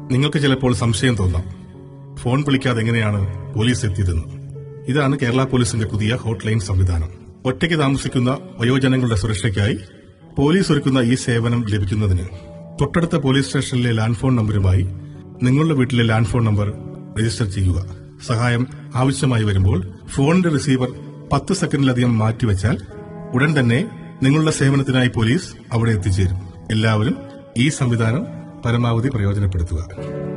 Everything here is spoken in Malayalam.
നിങ്ങൾക്ക് ചിലപ്പോൾ സംശയം തോന്നാം, ഫോൺ വിളിക്കാതെ എങ്ങനെയാണ് പോലീസ് എത്തിയതെന്ന്. ഇതാണ് കേരള പോലീസിന്റെ പുതിയ ഹോട്ട്ലൈൻ സംവിധാനം. ഒറ്റയ്ക്ക് താമസിക്കുന്ന വയോജനങ്ങളുടെ സുരക്ഷയ്ക്കായി പോലീസ് ഒരുക്കുന്ന ഈ സേവനം ലഭിക്കുന്നതിന് തൊട്ടടുത്ത പോലീസ് സ്റ്റേഷനിലെ ലാൻഡ് ഫോൺ നമ്പരുമായി നിങ്ങളുടെ വീട്ടിലെ ലാൻഡ് ഫോൺ നമ്പർ രജിസ്റ്റർ ചെയ്യുക. സഹായം ആവശ്യമായി വരുമ്പോൾ ഫോണിന്റെ റിസീവർ 10 സെക്കൻഡിലധികം മാറ്റിവെച്ചാൽ ഉടൻ തന്നെ നിങ്ങളുടെ സേവനത്തിനായി പോലീസ് അവിടെ എത്തിച്ചേരും. എല്ലാവരും ഈ സംവിധാനം പരമാവധി പ്രയോജനപ്പെടുത്തുക.